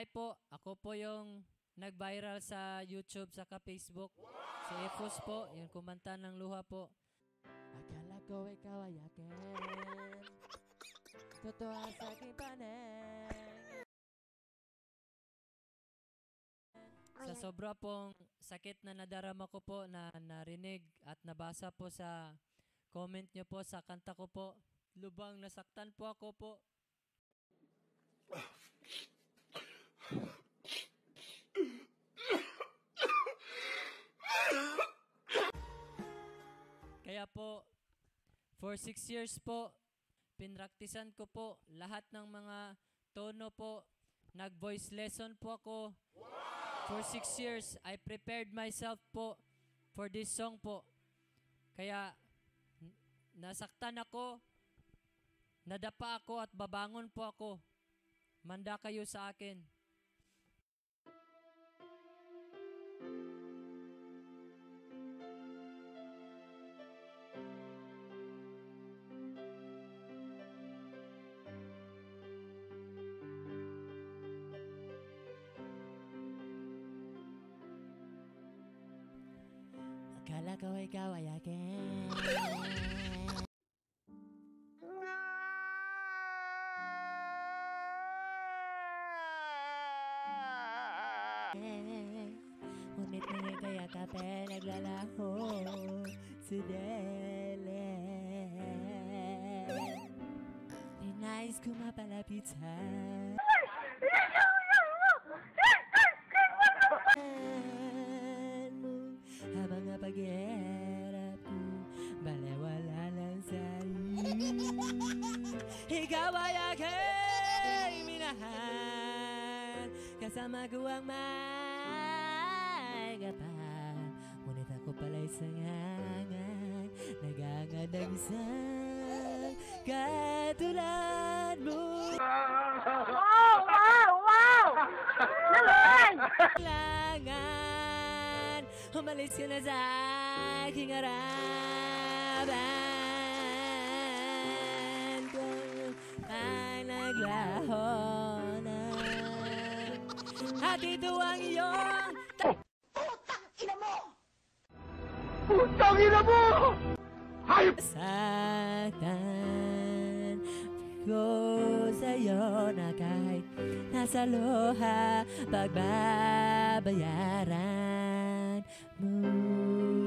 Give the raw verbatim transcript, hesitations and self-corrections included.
Hi po, ako po yung nag-viral sa YouTube saka Facebook. Si Epos po, yung kumanta ng luha po. Akala ko ikaw ay akeeeen, totoo sa aking paneng. Sa sobra pong sakit na nadarama ko po na narinig at nabasa po sa comment nyo po sa kanta ko po, lubang nasaktan po ako po. Kaya po, for six years po, pinraktisan ko po lahat ng mga tono po. Nag-voice lesson po ako. For six years, I prepared myself po for this song po. Kaya, nasaktan ako, nadapa ako at babangon po ako. Manda kayo sa akin. Akala ko ikaw ay akeeeen, ngunit ngayon kaya kape naglalaho sa dele. Ninais ko mapalapitan mo habang nga pag-iirap ko, balewala lang sa'yo. Ikaw ay aking minahal, kasama ko ang may kapal. Ngunit ako pala'y sangangan, nagangadag sa katulad mo. Wow! Wow! Wow! Naman! Kailangan umalis ka na sa aking harapan ko ay naglaho na. At ito ang iyong Putang ina mo! Putang ina mo! Hayop! saktan ko sa'yo na kahit nasa luha pagbabayaran mo.